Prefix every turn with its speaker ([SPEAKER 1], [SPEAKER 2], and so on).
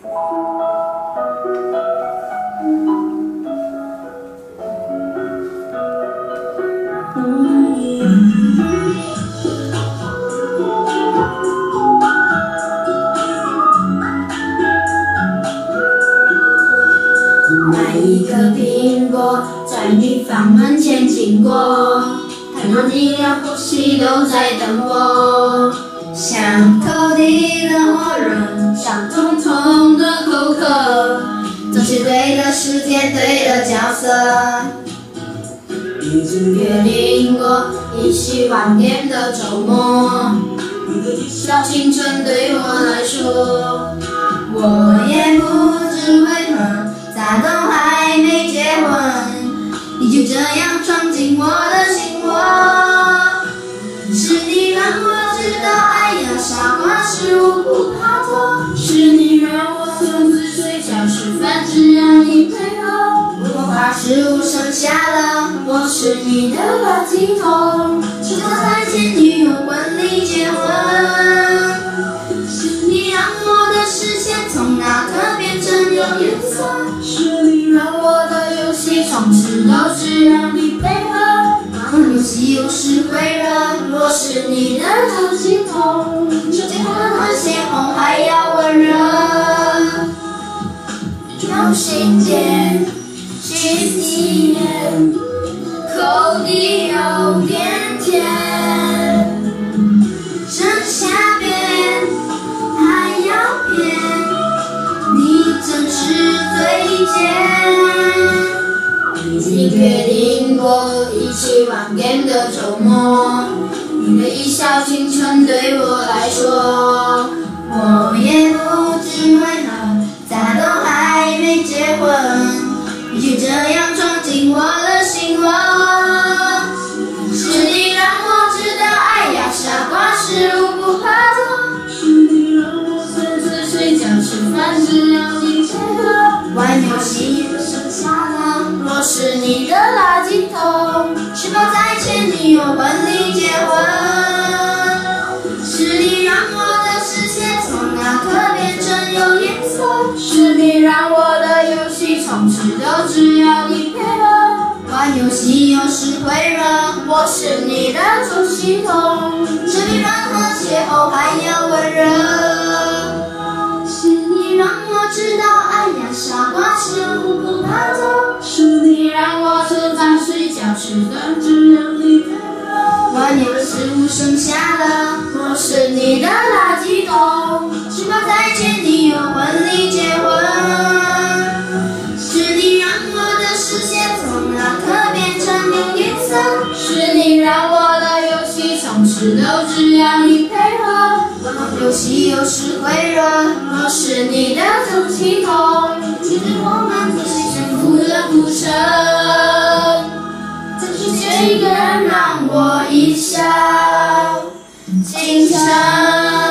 [SPEAKER 1] 买一颗苹果，在你房门前经过，看到你的呼吸都在等我，像头顶的火热，像痛痛的口渴，总是对的时间，对的角色。已经约定过一起晚点的周末，你的小青春对我来说，我也不知为何，咋都还没结婚，你就这样闯进我的心窝。是你让我知道爱呀，傻瓜是我不怕痛，是你让我从此睡觉吃饭只要你配合，我把食物剩下了，我是你的垃圾桶，直到再见女友婚礼结婚。是你让我的视线从那刻变成有颜色，是你让我的游戏从此都只要你配合，玩游戏有时会热，我是你的垃圾桶，手机很鲜红还要温热，用心点，cheese一点，口底有点甜，剩下边还要骗，你真是最贱。已经约定过一起晚点的周末，你的一笑青春对我来说，我也不知为何，咋都还没结婚，你就这样闯进我的心窝。是你让我知道爱呀，傻瓜是我不怕痛，是你让我从此睡觉吃饭只要你配合，玩游戏也剩下了，我是你的垃圾桶，是否再见你有婚礼结婚？是你让我的视线从那刻变成有颜色，是你让我的游戏从此都只要你配合，玩游戏有时会热，我是你的出气筒，这比任何邂逅还要温热。是你让我知道爱呀，傻瓜是我不怕痛，是你让我吃饭睡觉吃饭只要你配合，玩游戏物剩下了，我是你的垃圾桶，是否再见你有婚礼结婚？是你让我的视线从那刻变成有颜色，是你让我的游戏从此都只要你配合，玩游戏有时会热，我是你的出气筒，其实我们都是幸福的故事，这世界一个人让我一笑倾城。